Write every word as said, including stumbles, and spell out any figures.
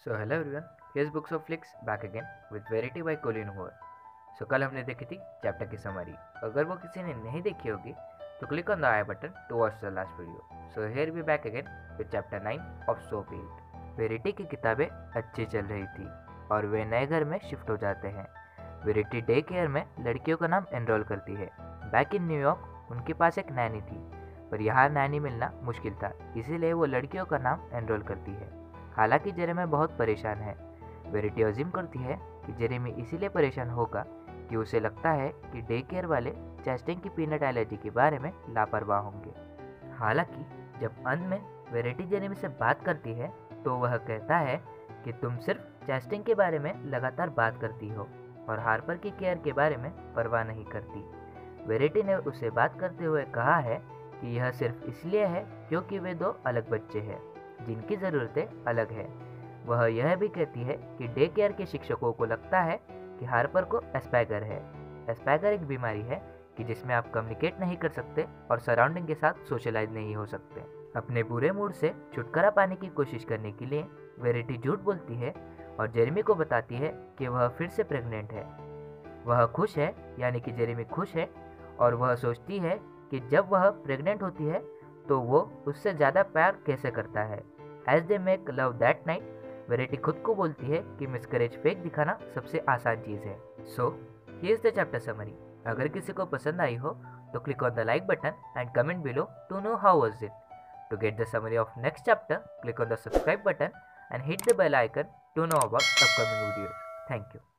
So hello everyone, here's books of flicks back again with Verity by Colleen Hoover. So कल हमने देखी थी chapter की summary. अगर वो किसी ने नहीं देखी होगी तो click on the I button to watch the last video. So here we back again with chapter nine of सोफील्ड। वेरिटी की किताबें अच्छी चल रही थी और वे नए घर में शिफ्ट हो जाते हैं। वेरिटी डे केयर में लड़कियों का नाम एनरोल करती है। बैक इन न्यूयॉर्क उनके पास एक नैनी थी, पर यहाँ नैनी मिलना मुश्किल था, इसीलिए वो लड़कियों का नाम एनरोल करती है। हालांकि जेरेमी बहुत परेशान है। वेरिटी अज्यूम करती है कि जेरेमी इसीलिए परेशान होगा कि उसे लगता है कि डे केयर वाले चैस्टिंग की पीनट एलर्जी के बारे में लापरवाह होंगे। हालांकि जब अंत में वेरिटी जेरेमी से बात करती है तो वह कहता है कि तुम सिर्फ चैस्टिंग के बारे में लगातार बात करती हो और हार्पर की केयर के बारे में परवाह नहीं करती। वेरिटी ने उसे बात करते हुए कहा है कि यह सिर्फ इसलिए है क्योंकि वे दो अलग बच्चे हैं जिनकी ज़रूरतें अलग है। वह यह भी कहती है कि डे केयर के शिक्षकों को लगता है कि हार्पर को एस्पर्गर है। एस्पर्गर एक बीमारी है कि जिसमें आप कम्युनिकेट नहीं कर सकते और सराउंडिंग के साथ सोशलाइज नहीं हो सकते। अपने बुरे मूड से छुटकारा पाने की कोशिश करने के लिए वेरिटी झूठ बोलती है और जेरेमी को बताती है कि वह फिर से प्रेग्नेंट है। वह खुश है, यानी कि जेरेमी खुश है, और वह सोचती है कि जब वह प्रेग्नेंट होती है तो वो उससे ज़्यादा प्यार कैसे करता है। As they make love that night, Verity खुद को बोलती है कि मिसकरेज फेक दिखाना सबसे आसान चीज़ है। So here's the chapter summary. अगर किसी को पसंद आई हो तो click on the like button and comment below to know how was it. To get the summary of next chapter, click on the subscribe button and hit the bell icon to know about upcoming videos. Thank you.